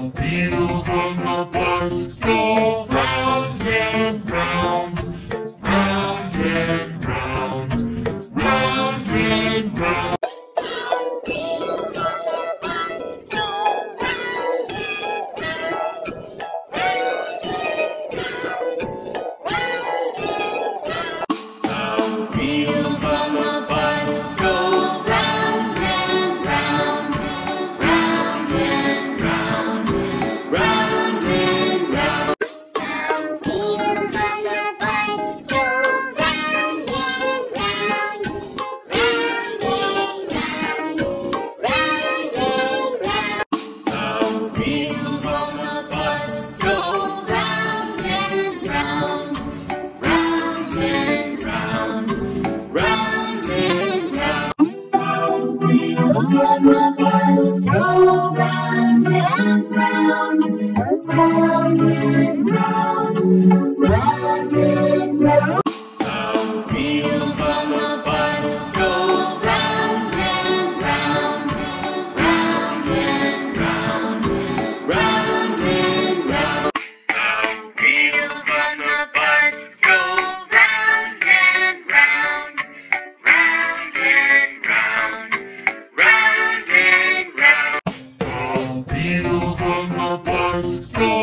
Wheels on the bus go round and round, round and round, round and round. Wheels on the bus go round and round, round and round, round and round. The wheels on the bus go round and round, round and round, round and round. The wheels on the bus go round and round, round and round, round and round. The wheels on the bus go round and round, round and round, round and round. The wheels on the bus go round and round, round and round, round and round. The wheels on the bus go round and round, round and round, round and round. The wheels on the bus go round and round, round and round, round and round. The wheels on the bus go